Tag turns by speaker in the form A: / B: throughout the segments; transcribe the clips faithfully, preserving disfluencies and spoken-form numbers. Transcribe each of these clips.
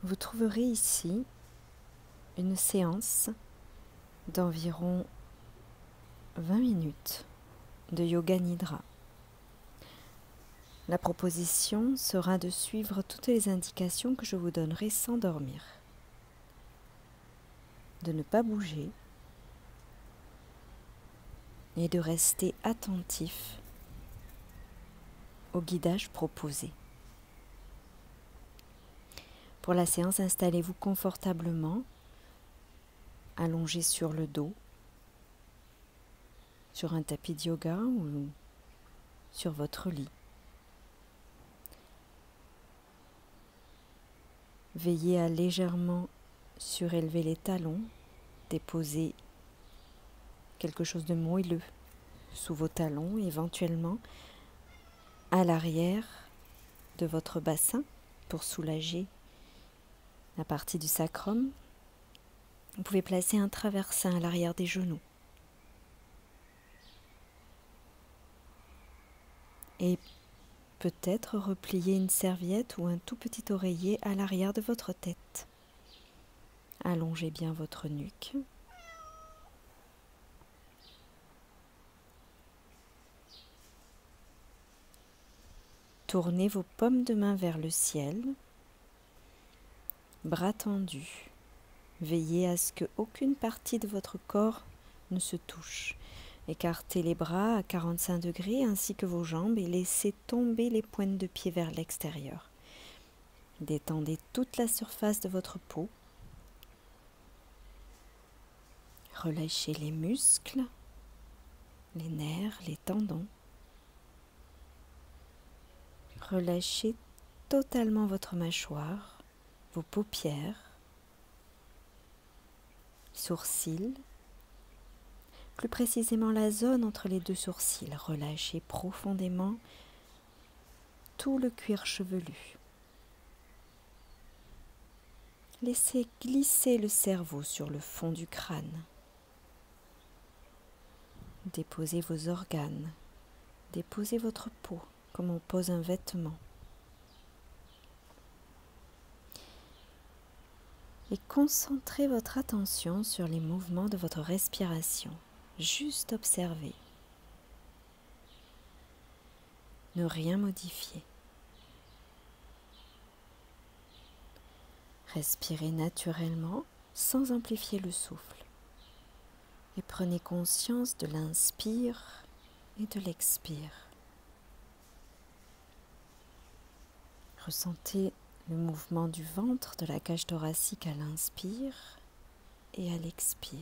A: Vous trouverez ici une séance d'environ vingt minutes de Yoga Nidra. La proposition sera de suivre toutes les indications que je vous donnerai sans dormir, de ne pas bouger et de rester attentif au guidage proposé. Pour la séance, installez-vous confortablement, allongé sur le dos, sur un tapis de yoga ou sur votre lit. Veillez à légèrement surélever les talons, déposer quelque chose de moelleux sous vos talons, éventuellement à l'arrière de votre bassin pour soulager la partie du sacrum. Vous pouvez placer un traversin à l'arrière des genoux et peut-être replier une serviette ou un tout petit oreiller à l'arrière de votre tête. Allongez bien votre nuque. Tournez vos paumes de main vers le ciel, bras tendus. Veillez à ce qu'aucune partie de votre corps ne se touche. Écartez les bras à quarante-cinq degrés ainsi que vos jambes et laissez tomber les pointes de pied vers l'extérieur. Détendez toute la surface de votre peau. Relâchez les muscles, les nerfs, les tendons. Relâchez totalement votre mâchoire, vos paupières, sourcils, plus précisément la zone entre les deux sourcils. Relâchez profondément tout le cuir chevelu. Laissez glisser le cerveau sur le fond du crâne. Déposez vos organes, déposez votre peau comme on pose un vêtement. Et concentrez votre attention sur les mouvements de votre respiration. Juste observer. Ne rien modifier. Respirez naturellement sans amplifier le souffle. Et prenez conscience de l'inspire et de l'expire. Ressentez le mouvement du ventre, de la cage thoracique à l'inspire et à l'expire.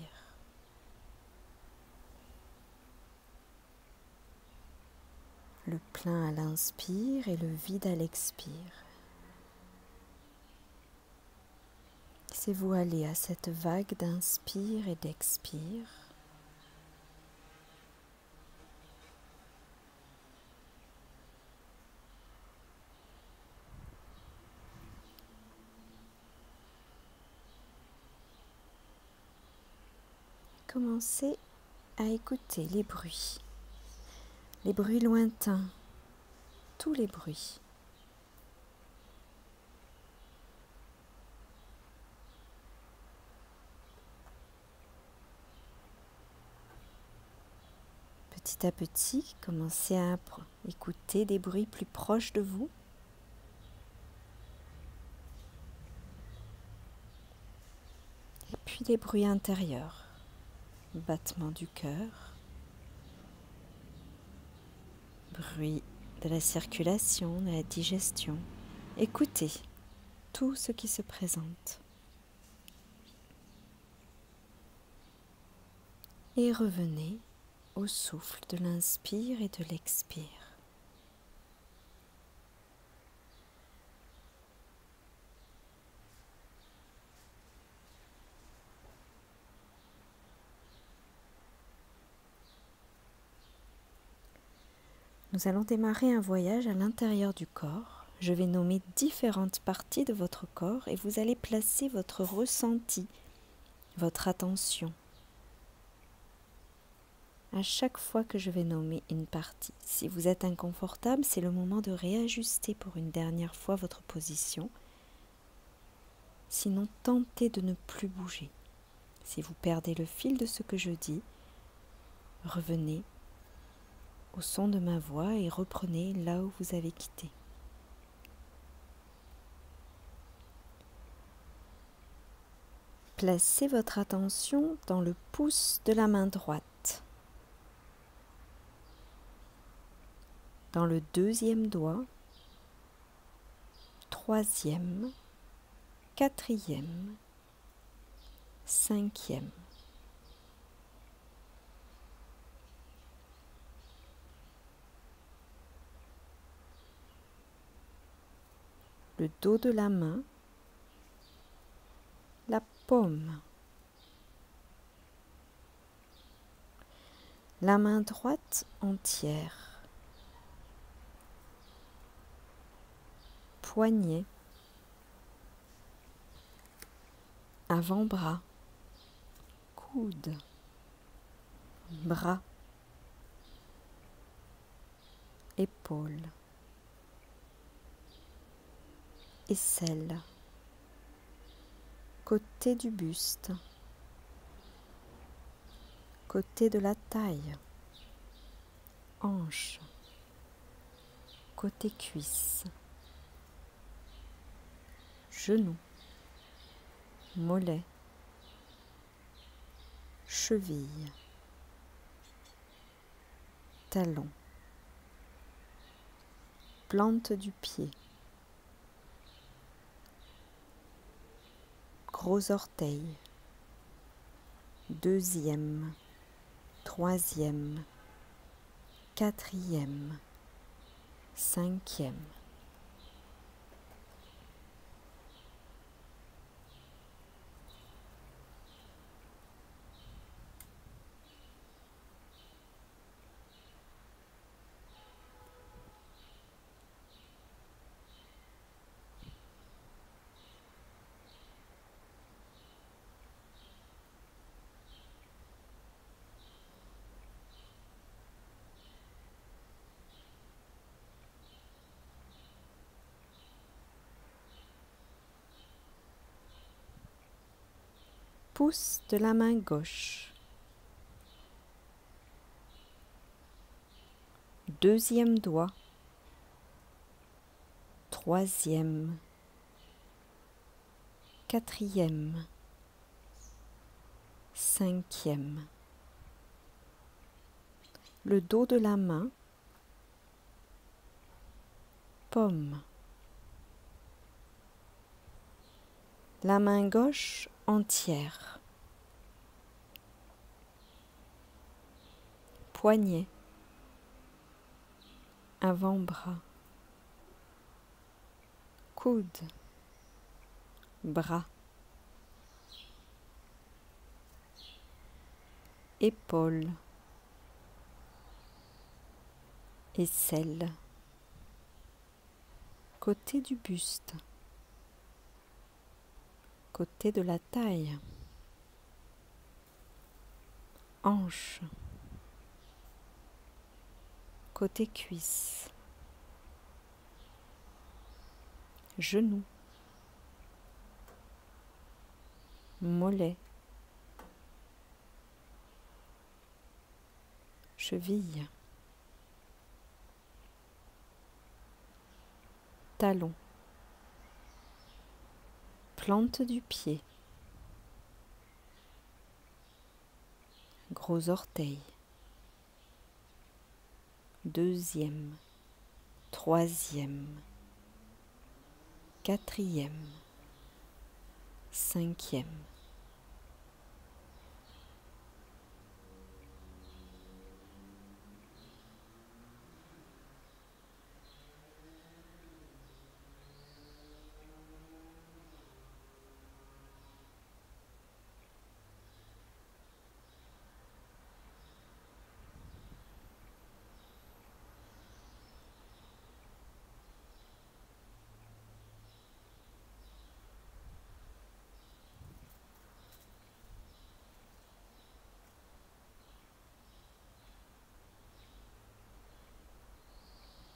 A: Le plein à l'inspire et le vide à l'expire. Laissez-vous aller à cette vague d'inspire et d'expire. Commencez à écouter les bruits, les bruits lointains, tous les bruits. Petit à petit, commencez à écouter des bruits plus proches de vous. Et puis des bruits intérieurs, battement du cœur, bruit de la circulation, de la digestion. Écoutez tout ce qui se présente. Et revenez au souffle de l'inspire et de l'expire. Nous allons démarrer un voyage à l'intérieur du corps. Je vais nommer différentes parties de votre corps et vous allez placer votre ressenti, votre attention à chaque fois que je vais nommer une partie. Si vous êtes inconfortable, c'est le moment de réajuster pour une dernière fois votre position. Sinon, tentez de ne plus bouger. Si vous perdez le fil de ce que je dis, revenez au son de ma voix et reprenez là où vous avez quitté. Placez votre attention dans le pouce de la main droite, dans le deuxième doigt, troisième, quatrième, cinquième. Le dos de la main, la paume. La main droite entière. Poignet. Avant-bras. Coude. Bras. Épaules. Aisselle. Côté du buste. Côté de la taille. Hanche. Côté cuisse. Genou. Mollet. Cheville. Talon. Plante du pied. Gros orteil. Deuxième. Troisième. Quatrième. Cinquième. Pouce de la main gauche. Deuxième doigt. Troisième. Quatrième. Cinquième. Le dos de la main. Paume. La main gauche entière. Poignet. Avant-bras. Coude. Bras. Épaules. Aisselle. Côté du buste. Côté de la taille. Hanche. Côté cuisse. Genou. Mollet. Cheville. Talon. Plante du pied. Gros orteil. Deuxième. Troisième. Quatrième. Cinquième.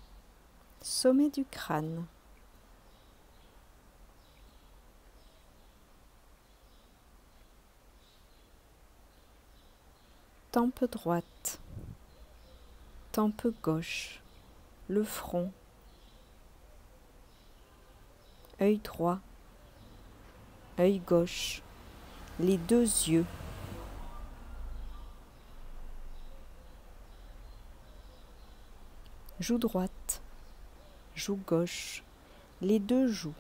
A: Sommet du crâne. tempe droite, tempe gauche, le front, œil droit, œil gauche, les deux yeux, joue droite, joue gauche, les deux joues,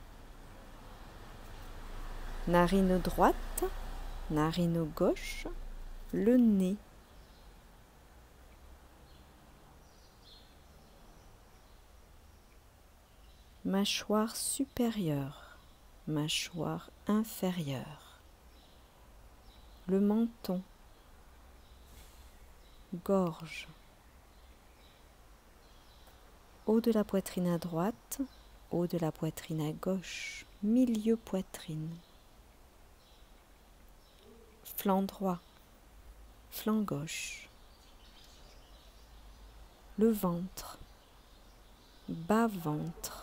A: narine droite, narine gauche, le nez, mâchoire supérieure, mâchoire inférieure, le menton, gorge, haut de la poitrine à droite, haut de la poitrine à gauche, milieu poitrine, flanc droit, flanc gauche, le ventre, bas ventre,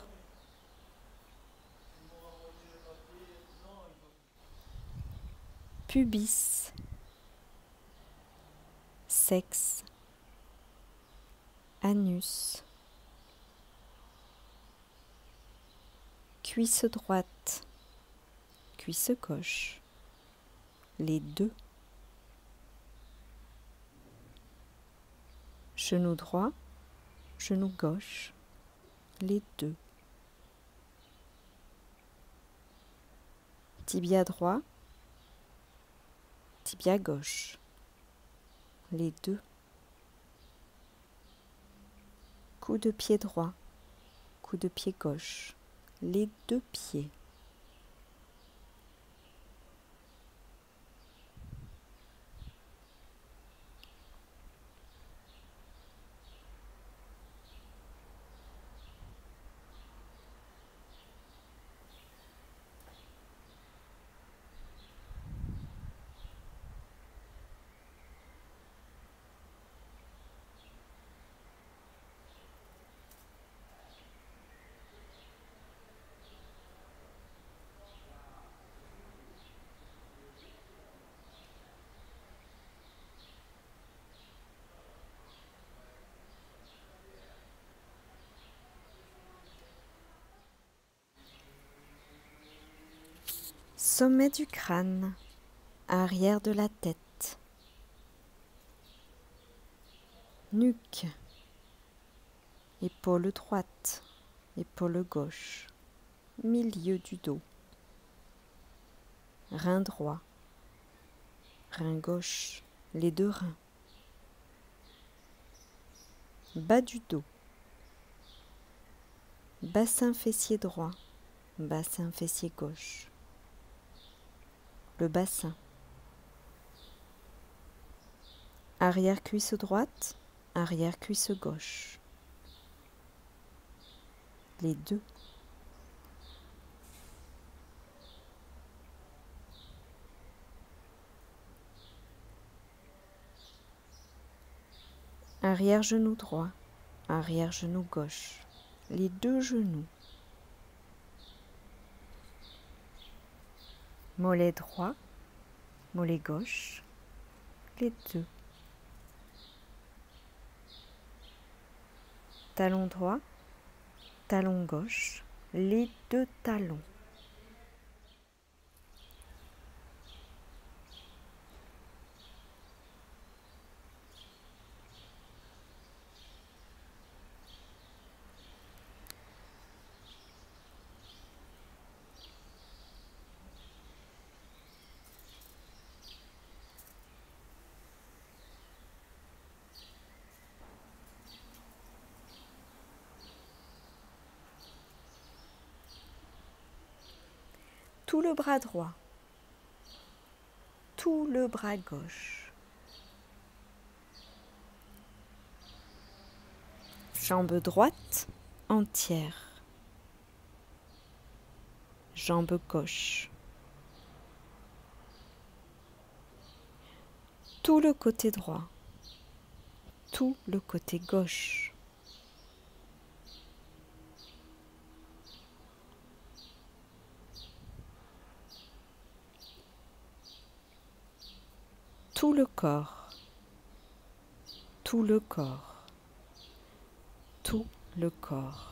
A: pubis, sexe, anus, cuisse droite, cuisse gauche, les deux, genou droit, genou gauche, les deux, tibia droit, tibia gauche, les deux, coup de pied droit, coup de pied gauche, les deux pieds, sommet du crâne, arrière de la tête, nuque, épaule droite, épaule gauche, milieu du dos, rein droit, rein gauche, les deux reins, bas du dos, bassin fessier droit, bassin fessier gauche, le bassin, arrière cuisse droite, arrière cuisse gauche, les deux, arrière genou droit, arrière genou gauche, les deux genoux, mollet droit, mollet gauche, les deux, talon droit, talon gauche, les deux talons, tout le bras droit, tout le bras gauche, jambe droite entière, jambe gauche, tout le côté droit, tout le côté gauche, tout le corps, tout le corps, tout le corps.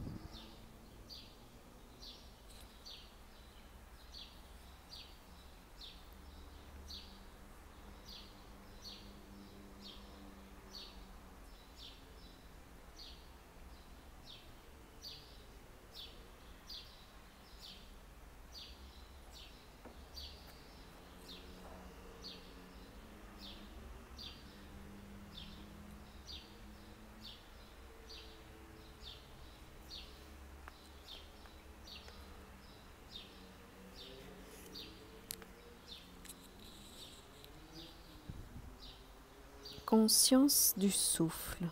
A: Conscience du souffle.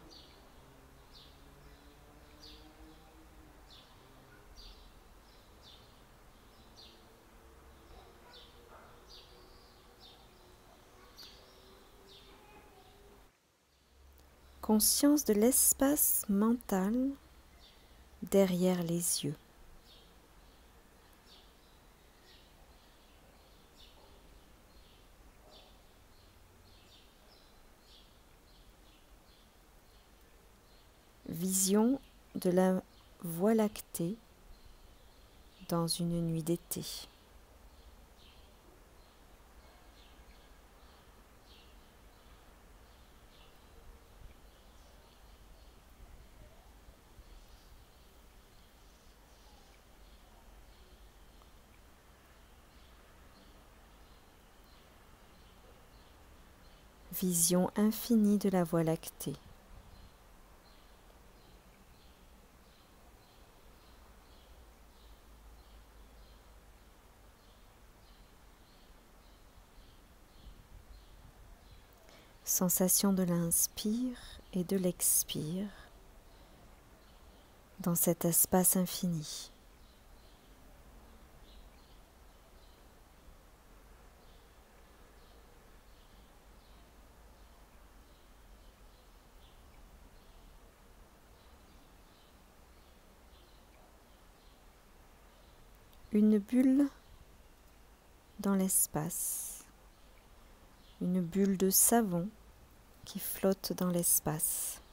A: Conscience de l'espace mental derrière les yeux. Vision de la Voie lactée dans une nuit d'été. Vision infinie de la Voie lactée. Sensation de l'inspire et de l'expire dans cet espace infini. Une bulle dans l'espace, une bulle de savon qui flotte dans l'espace.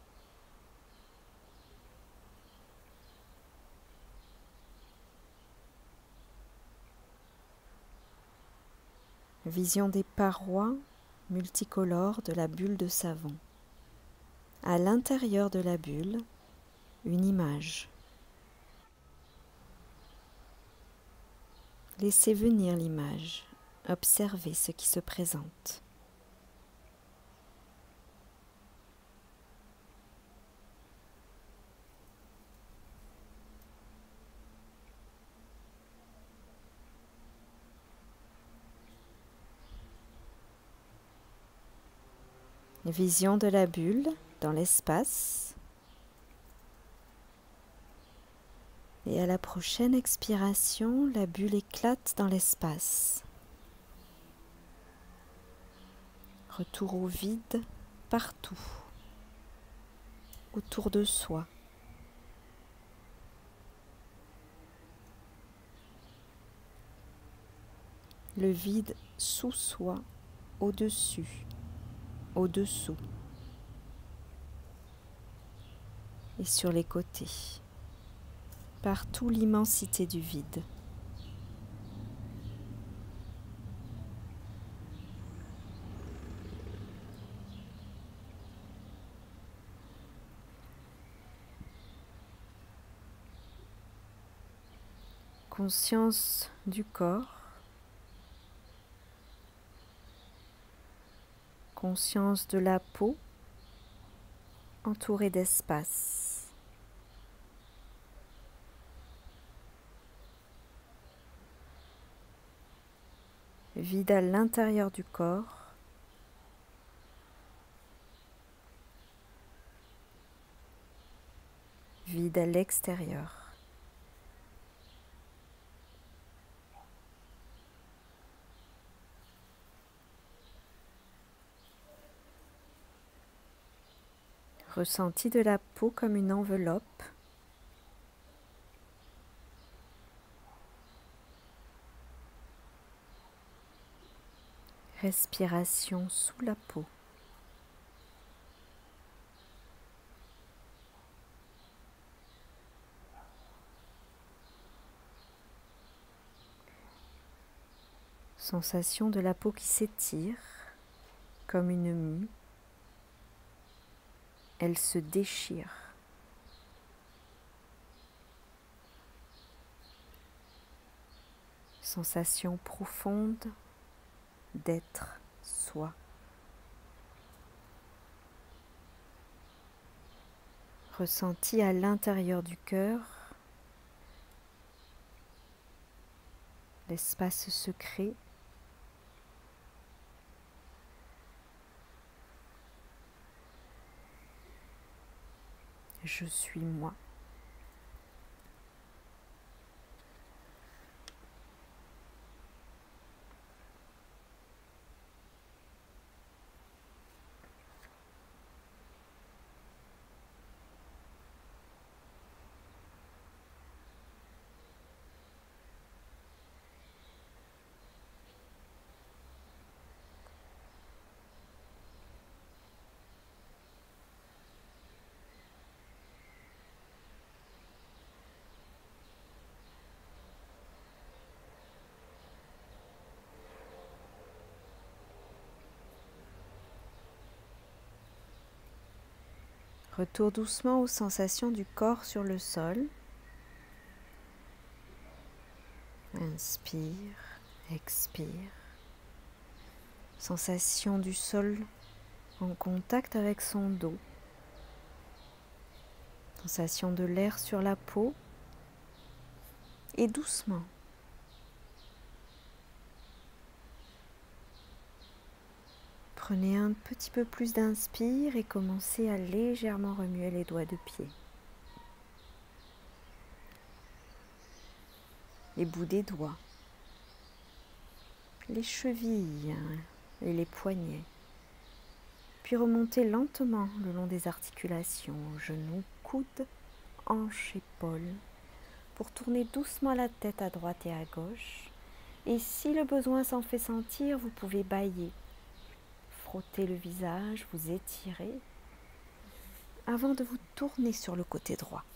A: Vision des parois multicolores de la bulle de savon. À l'intérieur de la bulle, une image. Laissez venir l'image, observez ce qui se présente. Vision de la bulle dans l'espace. Et à la prochaine expiration, la bulle éclate dans l'espace. Retour au vide partout, autour de soi. Le vide sous soi, au-dessus, au-dessous et sur les côtés. Partout l'immensité du vide. Conscience du corps, conscience de la peau entourée d'espace. Vide à l'intérieur du corps, vide à l'extérieur. Ressenti de la peau comme une enveloppe. Respiration sous la peau. Sensation de la peau qui s'étire comme une mue. Elle se déchire. Sensation profonde d'être soi. Ressenti à l'intérieur du cœur, l'espace secret. Je suis moi. Retour doucement aux sensations du corps sur le sol. Inspire, expire. Sensation du sol en contact avec son dos. Sensation de l'air sur la peau. Et doucement. Prenez un petit peu plus d'inspire et commencez à légèrement remuer les doigts de pied. Les bouts des doigts, les chevilles et les poignets. Puis remontez lentement le long des articulations, genoux, coudes, hanches, épaules, pour tourner doucement la tête à droite et à gauche. Et si le besoin s'en fait sentir, vous pouvez bâiller. Frottez le visage, vous étirez, avant de vous tourner sur le côté droit.